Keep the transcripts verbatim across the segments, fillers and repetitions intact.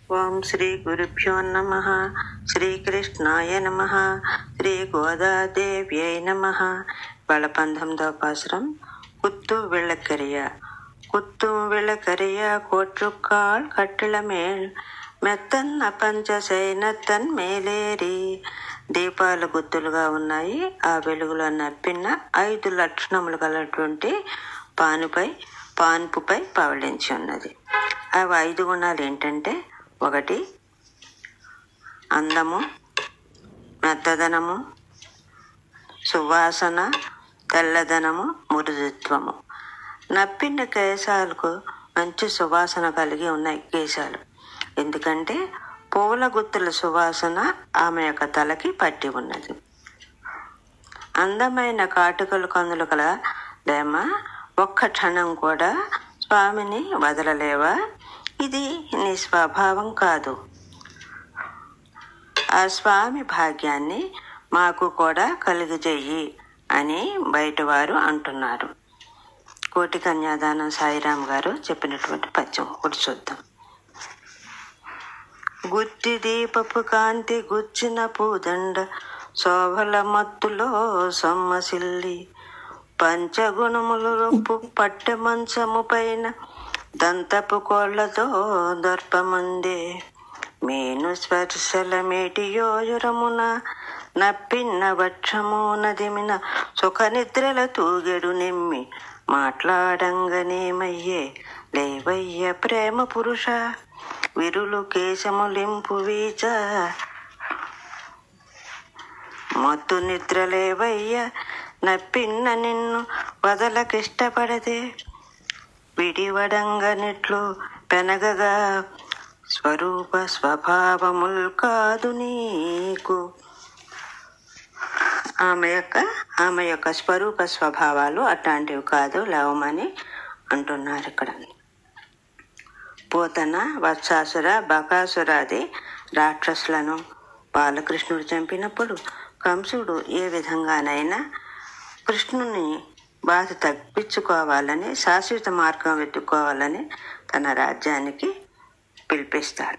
ఓం శ్రీ గురుభ్యో నమః. శ్రీకృష్ణాయ నమః. శ్రీ గోదాదేవ్యై నమః. వాళ్ళ పంతొమ్మిదవ పాసురం. குத்தும் விளக்கரிய குத்தும் விளக்கரிய கோற்றுக்கால் கட்டில மேல் మెత్తన్న పంచశైనత్తన్ మేలేరి. దీపాలు గుత్తులుగా ఉన్నాయి. ఆ వెలుగులో నప్పిన ఐదు లక్షణములు గలటువంటి పానుపై పాన్పుపై పవళించి ఉన్నది. అవి ఐదు గుణాలు ఏంటంటే, ఒకటి అందము, మెత్తదనము, సువాసన, తెల్లదనము, మృదుత్వము. నప్పిన కేశాలకు మంచి సువాసన కలిగి ఉన్నాయి కేశాలు. ఎందుకంటే పూల గుత్తుల సువాసన ఆమె యొక్క తలకి పట్టి ఉన్నది. అందమైన కాటుకలు కందులు కల లేమ ఒక్క క్షణం కూడా స్వామిని వదలలేవా? ఇది నీ స్వభావం కాదు. ఆ స్వామి భాగ్యాన్ని మాకు కూడా కలుగజేయి అని బయటవారు అంటున్నారు. కోటి కన్యాదానం సాయిరామ్ గారు చెప్పినటువంటి పద్యం ఒకటి చూద్దాం. గుత్తి దీపపు కాంతి గుచ్చిన పూదండ శోభల మత్తులో సొమ్మసిల్లి పంచగుణములు రొప్పు పట్టె మంచము పైన దంతపు కోళ్లతో దర్పముందే మేను స్పర్శల మేటి యోజురమున నప్పిన్న వక్షము నదిమిన సుఖ నిద్రల తూగెడు నెమ్మి మాట్లాడంగనేమయ్యే లేవయ్య ప్రేమ పురుష విరులు కేశములింపు వీచ మత్తు నిద్రలేవయ్య నప్పిన్న నిన్ను వదలకిష్టపడదే విడివడంగనిట్లు పెనగగా స్వరూప స్వభావముల్ కాదు నీకు. ఆమె యొక్క ఆమె యొక్క స్వరూప స్వభావాలు అట్లాంటివి కాదు, లేవమని అంటున్నారు ఇక్కడ. పోతన, వత్సాసుర, బకాసురాది రాక్షసులను బాలకృష్ణుడు చంపినప్పుడు కంసుడు ఏ విధంగానైనా కృష్ణుని బాధ తప్పించుకోవాలని, శాశ్వత మార్గం వెతుక్కోవాలని తన రాజ్యానికి పిలిపిస్తాడు.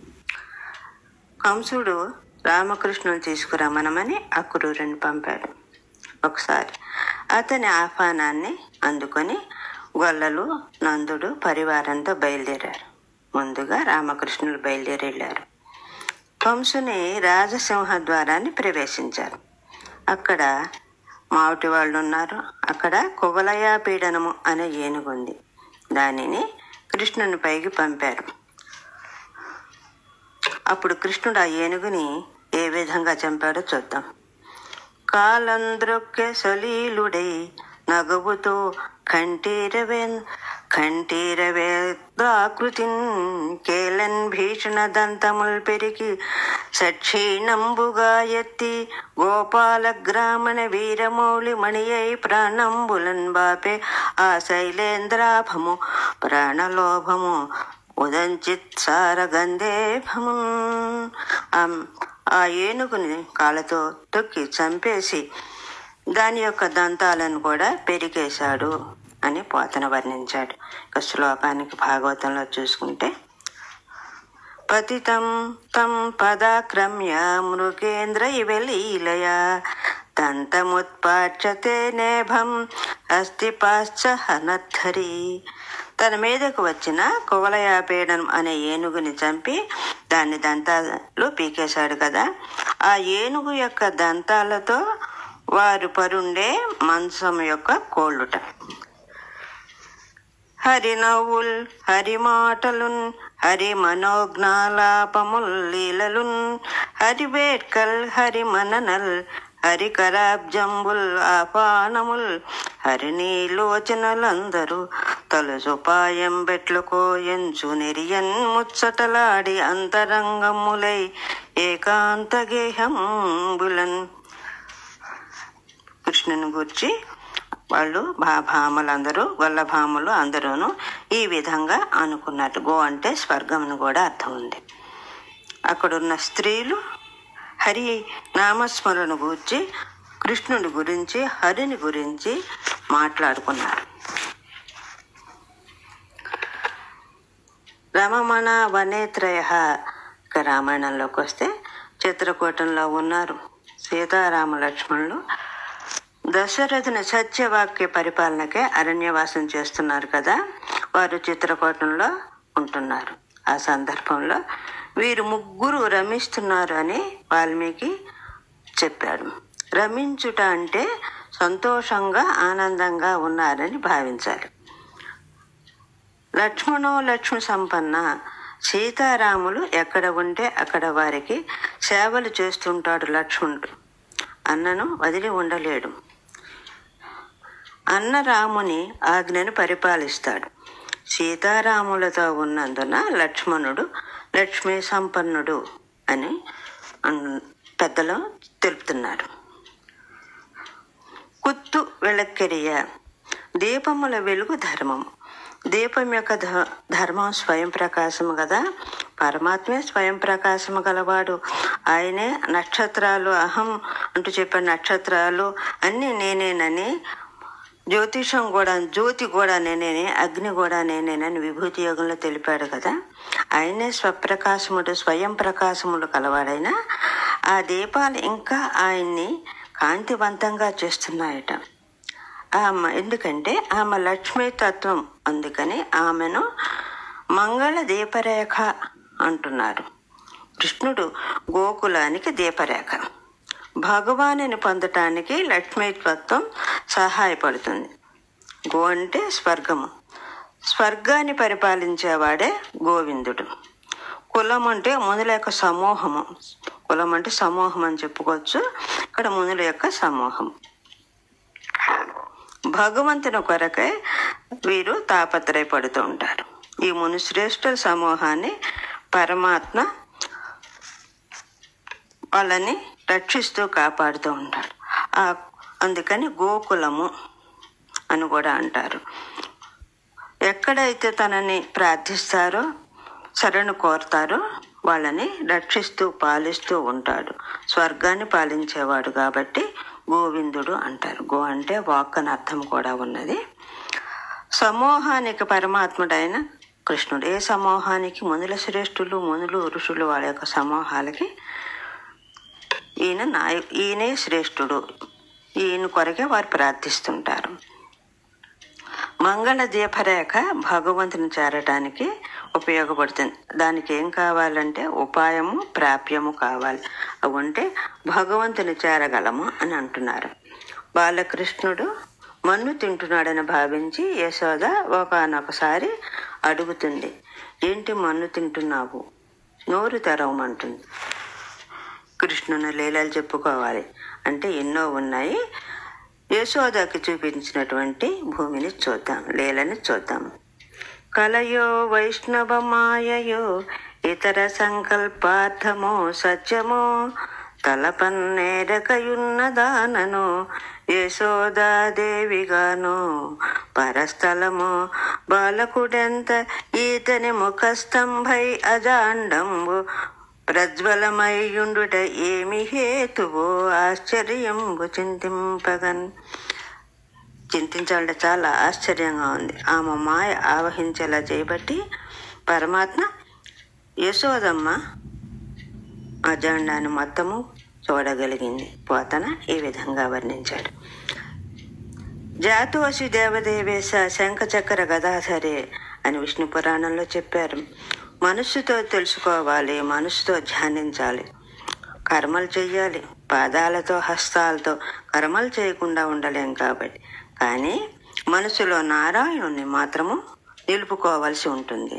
కంసుడు రామకృష్ణుని తీసుకురమ్మనమని అక్రూరుని పంపాడు. ఒకసారి అతని ఆహ్వానాన్ని అందుకొని గొల్లలు, నందుడు పరివారంతో బయలుదేరారు. ముందుగా రామకృష్ణులు బయలుదేరి వెళ్ళారు. కంసుని రాజసింహ ద్వారాన్ని ప్రవేశించారు. అక్కడ మావటి వాళ్ళు ఉన్నారు. అక్కడ కువలయా పీడనము అనే ఏనుగుంది. దానిని కృష్ణుని పైకి పంపారు. అప్పుడు కృష్ణుడు ఆ ఏనుగుని ఏ విధంగా చంపాడో చూద్దాం. కాలంద్రొక్కె సలీలుడై నగవుతో కంఠీరవే కంఠీరవేదాకృతిన్ కేలన్ భీషణ దంతముల్ పెరిగి సక్షీణంబుగా ఎత్తి గోపాల గ్రామణ వీరమౌళి మణియై ప్రాణంబులన్ బాపే ఆ శైలేంద్రాభము ప్రాణలోభము ఉదంచిత్ సారగంధేభము. ఆ ఏనుగుని కాళ్ళతో తొక్కి చంపేసి దాని యొక్క దంతాలను కూడా పెరికేశాడు అని పోతన వర్ణించాడు. ఇక శ్లోకానికి భాగవతంలో చూసుకుంటే, పతితం తం పదాక్రమ్య మృగేంద్ర ఇవ లీలయ దంతముత్పాట్యతే నేభం అస్తి పాశ్చ హనద్ధరి. తన మీదకు వచ్చిన కువలయాపీడనం అనే ఏనుగుని చంపి దాని దంతాలు పీకేశాడు కదా. ఆ ఏనుగు యొక్క దంతాలతో వారు పరుండే మంచం యొక్క కోళ్ళుట. హరి నవ్వుల్, హరి మాటలున్, హరి మనోజ్ఞాలాపముల్ లీలలున్, హరి వేట్కల్, హరి మననల్, హరి కరాబ్జంబుల్ ఆపానముల్, హరి నీలోచనలందరూ తలుసుపాయం బెట్లుకో ఎంచు నెరియన్ ముచ్చటలాడి అంతరంగములై ఏకాంత గేహంబులన్. కృష్ణుని గురించి వాళ్ళు భా భామలందరూ గొల్లభాములు అందరూను ఈ విధంగా అనుకున్నట్టు. గో అంటే స్వర్గం అని కూడా అర్థం ఉంది. అక్కడున్న స్త్రీలు హరి నామస్మరణ గురించి, కృష్ణుని గురించి, హరిని గురించి మాట్లాడుకున్నారు. రమమణ వనేత్రయ. ఇక రామాయణంలోకి వస్తే చిత్రకూటంలో ఉన్నారు సీతారామ లక్ష్మణులు. దశరథుని సత్యవాక్య పరిపాలనకే అరణ్యవాసం చేస్తున్నారు కదా, వారు చిత్రకూటంలో ఉంటున్నారు. ఆ సందర్భంలో వీరు ముగ్గురు రమిస్తున్నారు అని వాల్మీకి చెప్పాడు. రమించుట అంటే సంతోషంగా ఆనందంగా ఉన్నారని భావించాలి. లక్ష్మణో లక్ష్మి సంపన్న. సీతారాములు ఎక్కడ ఉంటే అక్కడ వారికి సేవలు చేస్తుంటాడు లక్ష్మణుడు. అన్నను వదిలి ఉండలేడు. అన్న రాముని ఆజ్ఞను పరిపాలిస్తాడు. సీతారాములతో ఉన్నందున లక్ష్మణుడు లక్ష్మీ సంపన్నుడు అని పెద్దలు తెలుపుతున్నారు. కుత్తు వెళక్కెరియ. దీపముల వెలుగు ధర్మము. దీపం యొక్క ధర్మం స్వయం ప్రకాశము కదా, పరమాత్మే స్వయం ప్రకాశము గలవాడు. ఆయనే నక్షత్రాలు అహం అంటూ చెప్పే నక్షత్రాలు అన్నీ నేనేనని, జ్యోతిషం కూడా జ్యోతి కూడా నేనేనే, అగ్ని కూడా నేనేనని విభూతి యోగంలో తెలిపాడు కదా. ఆయనే స్వప్రకాశముడు స్వయం ప్రకాశముడు కలవాడైనా ఆ దీపాలు ఇంకా ఆయన్ని కాంతివంతంగా చేస్తున్నాయట. ఆమె ఎందుకంటే ఆమె లక్ష్మీతత్వం, అందుకని ఆమెను మంగళ దీపరేఖ అంటున్నారు. కృష్ణుడు గోకులానికి దీపరేఖ. భగవానుని పొందటానికి లక్ష్మీతత్వం సహాయపడుతుంది. గో అంటే స్వర్గము. స్వర్గాన్ని పరిపాలించేవాడే గోవిందుడు. కులం అంటే మునుల యొక్క సమూహము. కులం అంటే సమూహం అని చెప్పుకోవచ్చు. ఇక్కడ మునుల యొక్క సమూహం. భగవంతుని కొరకై వీరు తాపత్రయపడుతూ ఉంటారు. ఈ మునిశ్రేష్ఠుల సమూహాన్ని పరమాత్మ వాళ్ళని రక్షిస్తూ కాపాడుతూ ఉంటాడు. ఆ అందుకని గోకులము అని కూడా అంటారు. ఎక్కడైతే తనని ప్రార్థిస్తారో, శరణు కోరుతారో వాళ్ళని రక్షిస్తూ పాలిస్తూ ఉంటాడు. స్వర్గాన్ని పాలించేవాడు కాబట్టి గోవిందుడు అంటారు. గో అంటే వాక్ అని అర్థం కూడా ఉన్నది. సమూహానికి పరమాత్ముడైన కృష్ణుడు. ఏ సమూహానికి? మునుల శ్రేష్ఠులు, మునులు, ఋషులు, వాళ్ళ యొక్క సమూహాలకి ఈయన నాయ ఈయనే శ్రేష్ఠుడు. ఈయన కొరకే వారు ప్రార్థిస్తుంటారు. మంగళ దీపరేఖ భగవంతుని చేరటానికి ఉపయోగపడుతుంది. దానికి ఏం కావాలంటే ఉపాయము, ప్రాప్యము కావాలి. అవి ఉంటే భగవంతుని చేరగలము అని అంటున్నారు. బాలకృష్ణుడు మన్ను తింటున్నాడని భావించి యశోద ఒకనొకసారి అడుగుతుంది, ఏంటి మన్ను తింటున్నావు, నోరు తెరవమంటుంది. కృష్ణుని లీలలు చెప్పుకోవాలి అంటే ఎన్నో ఉన్నాయి. యశోదకి చూపించినటువంటి భూమిని చూద్దాం, లీలని చూద్దాం. కలయో వైష్ణవ మాయయో ఇతర సంకల్పార్థమో సత్యమో తలపన్నేరకయున్నదానను యశోదాదేవిగాను పరస్థలము బాలకుడెంత ఈతని ముఖస్తంభై అజాండంబు ప్రజ్వలమయ్యుండుట ఏమి హేతువో ఆశ్చర్యంబు చింతింపగన్. చింతించాలంటే చాలా ఆశ్చర్యంగా ఉంది. ఆమె మాయ ఆవహించేలా చేయబట్టి పరమాత్మ యశోదమ్మ అజాండాన్ని మొత్తము చూడగలిగింది. పోతన ఈ విధంగా వర్ణించాడు. జాతోసి దేవదేవేశ శంఖచక్ర గదాసరే అని విష్ణు పురాణంలో చెప్పారు. మనస్సుతో తెలుసుకోవాలి, మనస్సుతో ధ్యానించాలి, కర్మలు చెయ్యాలి. పాదాలతో హస్తాలతో కర్మలు చేయకుండా ఉండలేం కాబట్టి, కానీ మనసులో నారాయణుని మాత్రము నిలుపుకోవాల్సి ఉంటుంది.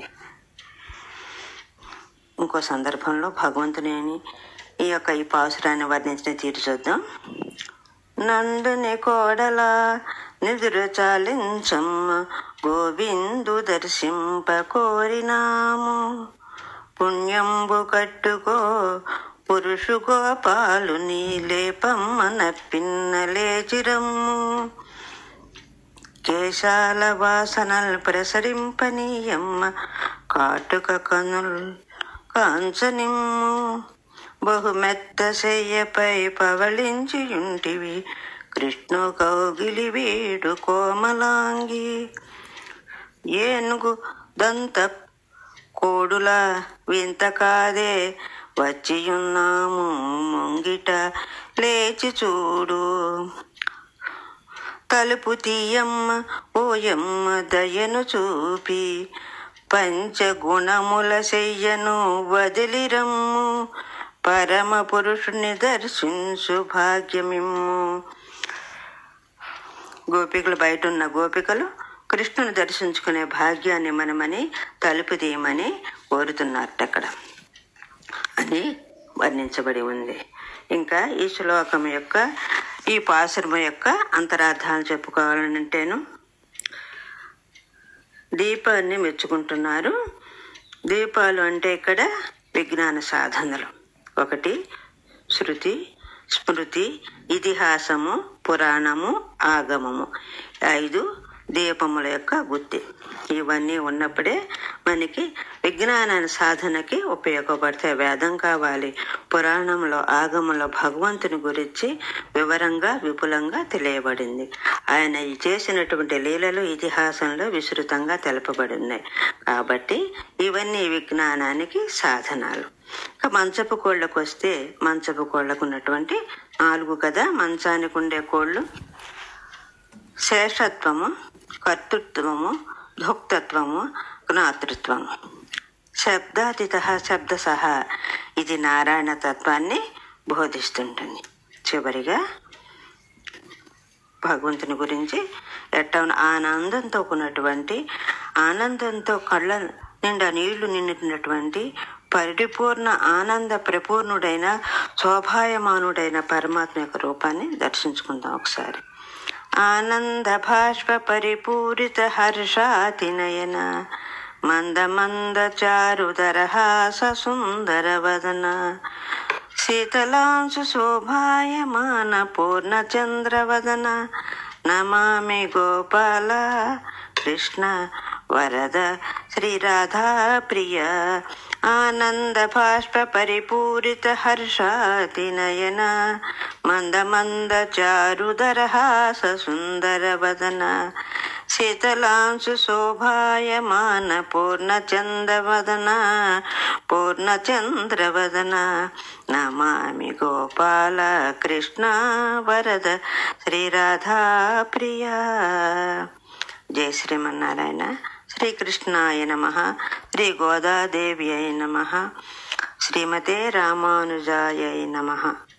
ఇంకో సందర్భంలో భగవంతుని ఈ యొక్క ఈ పాసురాన్ని వర్ణించిన తీరు చూద్దాం. నందుని కోడల నిదురు చాలించమ్మ గోవిందు దర్శింప కోరినాము పుణ్యంబు కట్టుకో పురుషు గోపాలు నీలేపమ్మ నప్పిన్నలేచిరమ్ము కేశాల వాసనల్ ప్రసరింపనీయమ్మ కాటుక కనుల్ కాంచనిమ్ము బహుమెత్త శయ్యపై పవళించియుంటివి కృష్ణు కౌగిలి వీడు కోమలాంగి ఏనుగు దంత కోడుల వింత కాదే వచ్చియున్నాము ముంగిట లేచి చూడు. తలుపు తీయమ్మ ఓయమ్మ దయను చూపి పంచగుణముల శయ్యను వదిలిరమ్ము పరమ పురుషుని దర్శించు భాగ్యమిమ్ము. గోపికలు బయట ఉన్న గోపికలు కృష్ణుని దర్శించుకునే భాగ్యాన్ని మనమని తలుపు తీయమని కోరుతున్నట్టు అక్కడ అని వర్ణించబడి ఉంది. ఇంకా ఈ శ్లోకం యొక్క ఈ పాసురం యొక్క అంతరార్థాలు చెప్పుకోవాలంటేను దీపాన్ని మెచ్చుకుంటున్నారు. దీపాలు అంటే ఇక్కడ విజ్ఞాన సాధనలు. ఒకటి శృతి, స్మృతి, ఇతిహాసము, పురాణము, ఆగమము. ఐదు దీపముల యొక్క గుత్తి. ఇవన్నీ ఉన్నప్పుడే మనకి విజ్ఞానాన్ని సాధనకి ఉపయోగపడతాయి. వేదం కావాలి, పురాణంలో ఆగమంలో భగవంతుని గురించి వివరంగా విపులంగా తెలియబడింది. ఆయన చేసినటువంటి లీలలు ఇతిహాసంలో విస్తృతంగా తెలపబడి ఉన్నాయి. కాబట్టి ఇవన్నీ విజ్ఞానానికి సాధనాలు. ఇక మంచపు కోళ్ళకు వస్తే మంచపు కోళ్ళకు ఉన్నటువంటి నాలుగు కదా మంచానికి ఉండే కోళ్ళు: శేషత్వము, కర్తృత్వము, భోక్తత్వము, జ్ఞాతృత్వము. శబ్దాతీత శబ్ద సహా ఇది నారాయణ తత్వాన్ని బోధిస్తుంటుంది. చివరిగా భగవంతుని గురించి ఎట్ట ఆనందంతో ఉన్నటువంటి, ఆనందంతో కళ్ళ నిండా నీళ్లు నిండినటువంటి పరిపూర్ణ ఆనంద ప్రపూర్ణుడైన శోభాయమానుడైన పరమాత్మ యొక్క రూపాన్ని దర్శించుకుందాం ఒకసారి. ఆనంద భాష్ప పరిపూరిత హర్షాతినయన మంద మంద చారుదరహాస సుందర వదన శీతలాంశు శోభాయమాన పూర్ణ చంద్రవదన నమామి గోపాల కృష్ణ వరద శ్రీ రాధా ప్రియ. ఆనంద భాష్ప పరిపూరిత హర్షాతినయన మంద మంద చారుదరహాస సుందర వదన శీతలాంశు శోభాయమాన పూర్ణచంద్రవదన పూర్ణచంద్రవదన నమామి గోపాల కృష్ణ వరద శ్రీ రాధా ప్రియ. జై శ్రీమన్నారాయణ. శ్రీకృష్ణాయ నమః. శ్రీ గోదాదేవ్యై నమః. శ్రీమతే రామానుజాయ నమః.